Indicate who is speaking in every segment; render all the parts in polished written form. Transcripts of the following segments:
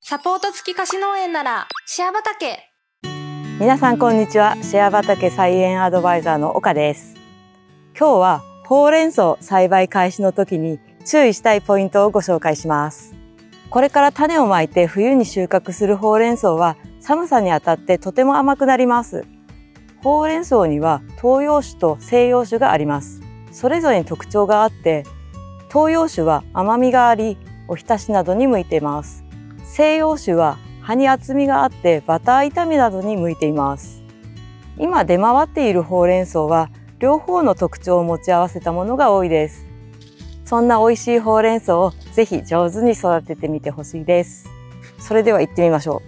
Speaker 1: サポート付き貸し農園ならシェア畑。
Speaker 2: 皆さんこんにちは。シェア畑菜園アドバイザーの岡です。今日はほうれん草栽培開始の時に注意したいポイントをご紹介します。これから種をまいて冬に収穫するほうれん草は寒さにあたってとても甘くなります。ほうれん草には東洋種と西洋種があります。それぞれに特徴があって、東洋種は甘みがあり、おひたしなどに向いています。西洋種は葉に厚みがあってバター炒めなどに向いています。今出回っているほうれん草は両方の特徴を持ち合わせたものが多いです。そんな美味しいほうれん草をぜひ上手に育ててみてほしいです。それでは行ってみましょ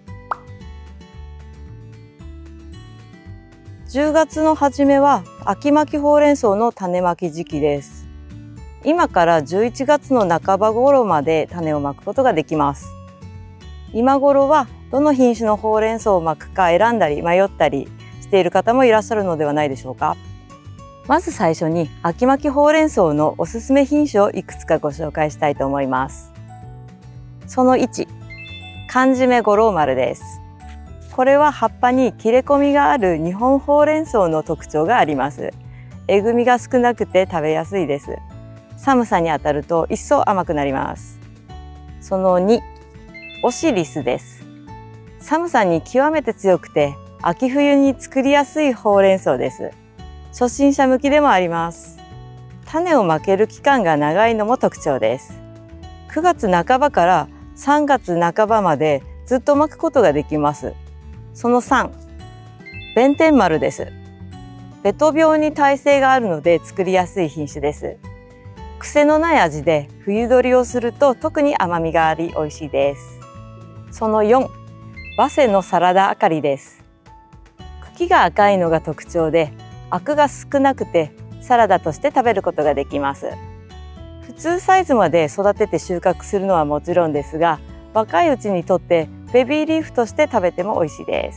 Speaker 2: う。10月の初めは秋巻きほうれん草の種まき時期です。今から11月の半ば頃まで種をまくことができます。今頃はどの品種のほうれん草をまくか選んだり迷ったりしている方もいらっしゃるのではないでしょうか。まず最初に秋巻きほうれん草のおすすめ品種をいくつかご紹介したいと思います。その1、寒締め五郎丸です。これは葉っぱに切れ込みがある日本ほうれん草の特徴があります。えぐみが少なくて食べやすいです。寒さにあたると一層甘くなります。その2、オシリスです。寒さに極めて強くて秋冬に作りやすいほうれん草です。初心者向きでもあります。種をまける期間が長いのも特徴です。9月半ばから3月半ばまでずっとまくことができます。その3、弁天丸です。ベト病に耐性があるので作りやすい品種です。癖のない味で冬取りをすると特に甘みがあり美味しいです。その4、早生のサラダあかりです。茎が赤いのが特徴で、アクが少なくてサラダとして食べることができます。普通サイズまで育てて収穫するのはもちろんですが、若いうちにとってベビーリーフとして食べても美味しいです。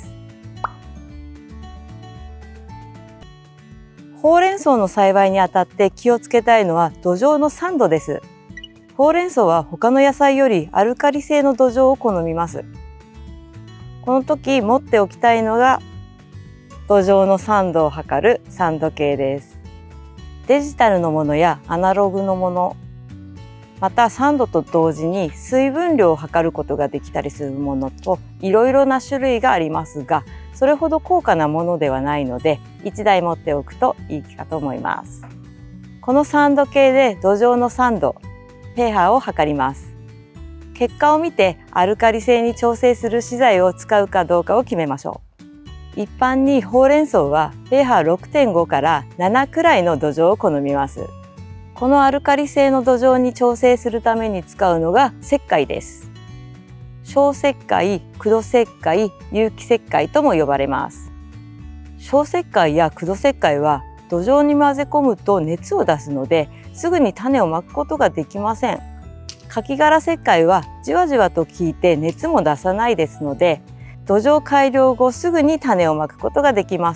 Speaker 2: ほうれん草の栽培にあたって気をつけたいのは土壌の酸度です。ほうれん草は他の野菜よりアルカリ性の土壌を好みます。この時持っておきたいのが土壌の酸度を測る酸度計です。デジタルのものやアナログのもの、また酸度と同時に水分量を測ることができたりするものといろいろな種類がありますが、それほど高価なものではないので1台持っておくといいかと思います。この酸度計で土壌の酸度、pH を測ります。結果を見てアルカリ性に調整する資材を使うかどうかを決めましょう。一般にほうれん草は pH6.5 から7くらいの土壌を好みます。このアルカリ性の土壌に調整するために使うのが石灰です。小石灰、苦土石灰、有機石灰とも呼ばれます。小石灰や苦土石灰は土壌に混ぜ込むと熱を出すのですぐに種をまくことができません。カキ殻石灰はじわじわと効いて熱も出さないですので、土壌改良後すぐに種をまくことができます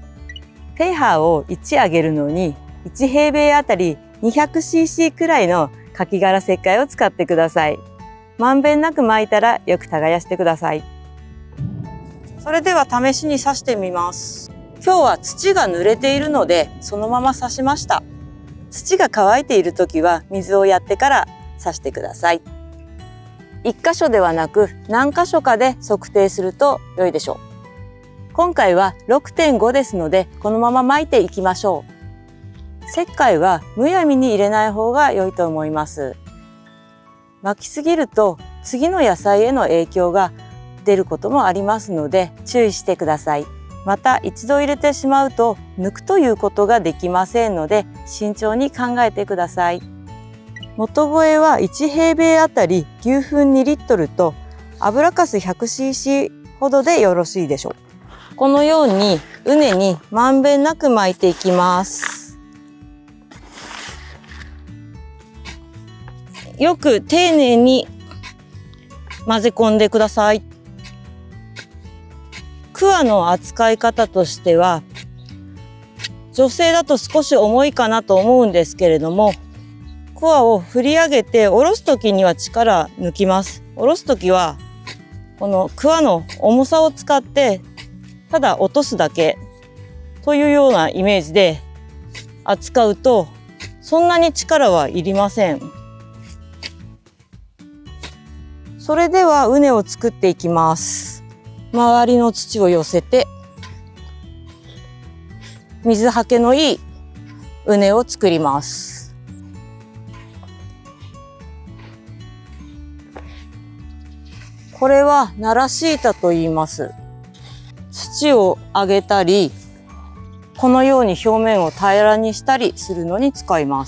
Speaker 2: 。pH を1上げるのに1平米あたり 200cc くらいのカキ殻石灰を使ってください。まんべんなく撒いたらよく耕してください。それでは試しに挿してみます。今日は土が濡れているのでそのまま挿しました。土が乾いている時は水をやってから挿してください。1箇所ではなく何箇所かで測定すると良いでしょう。今回は 6.5 ですのでこのまま撒いていきましょう。石灰はむやみに入れない方が良いと思います。撒きすぎると次の野菜への影響が出ることもありますので注意してください。また一度入れてしまうと抜くということができませんので慎重に考えてください。元肥は1平米あたり牛糞2リットルと油かす 100cc ほどでよろしいでしょう。このように畝にまんべんなく撒いていきます。よく丁寧に混ぜ込んでください。桑の扱い方としては女性だと少し重いかなと思うんですけれども、桑を振り上げて下ろす時には力抜きます。下ろす時はこの桑の重さを使ってただ落とすだけというようなイメージで扱うとそんなに力はいりません。それでは畝を作っていきます。周りの土を寄せて水はけのいい畝を作ります。これは奈良シータと言います。土を上げたり、このように表面を平らにしたりするのに使います。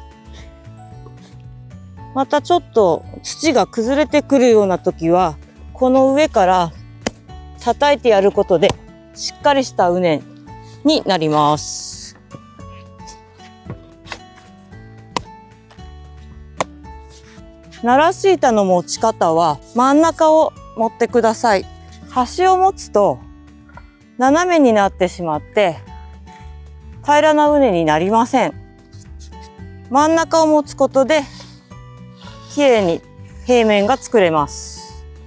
Speaker 2: またちょっと土が崩れてくるような時は、この上から叩いてやることでしっかりした畝になります。奈良シータの持ち方は真ん中を持ってください。端を持つと斜めになってしまって平らな畝になりません。真ん中を持つことできれいに平面が作れます。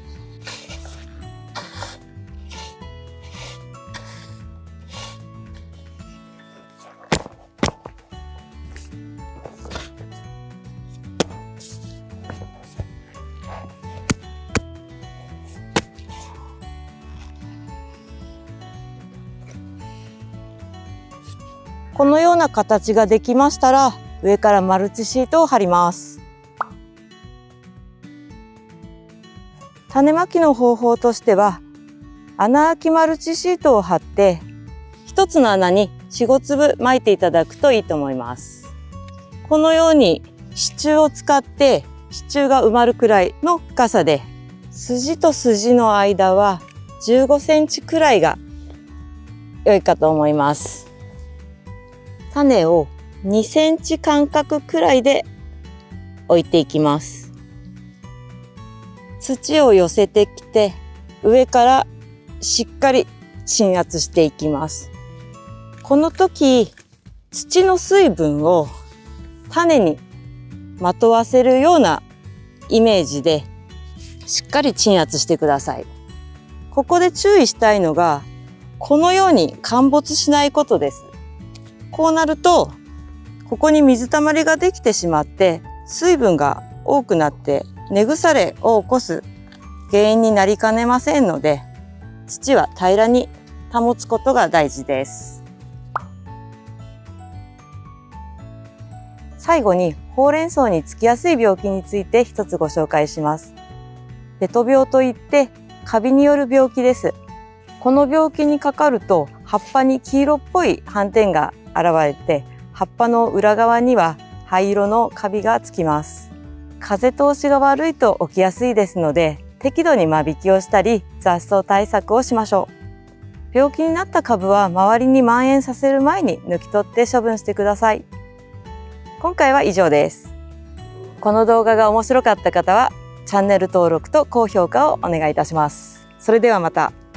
Speaker 2: このような形ができましたら、上からマルチシートを貼ります。種まきの方法としては、穴あきマルチシートを貼って、一つの穴に4、5粒巻いていただくといいと思います。このように支柱を使って支柱が埋まるくらいの深さで、筋と筋の間は15センチくらいが良いかと思います。種を2センチ間隔くらいで置いていきます。土を寄せてきて、上からしっかり鎮圧していきます。この時、土の水分を種にまとわせるようなイメージでしっかり鎮圧してください。ここで注意したいのが、このように陥没しないことです。こうなると、ここに水たまりができてしまって、水分が多くなって根腐れを起こす原因になりかねませんので、土は平らに保つことが大事です。最後に、ほうれん草につきやすい病気について一つご紹介します。ベト病といって、カビによる病気です。この病気にかかると、葉っぱに黄色っぽい斑点が現れて、葉っぱの裏側には灰色のカビがつきます。風通しが悪いと起きやすいですので、適度に間引きをしたり雑草対策をしましょう。病気になった株は周りに蔓延させる前に抜き取って処分してください。今回は以上です。この動画が面白かった方はチャンネル登録と高評価をお願いいたします。それではまた。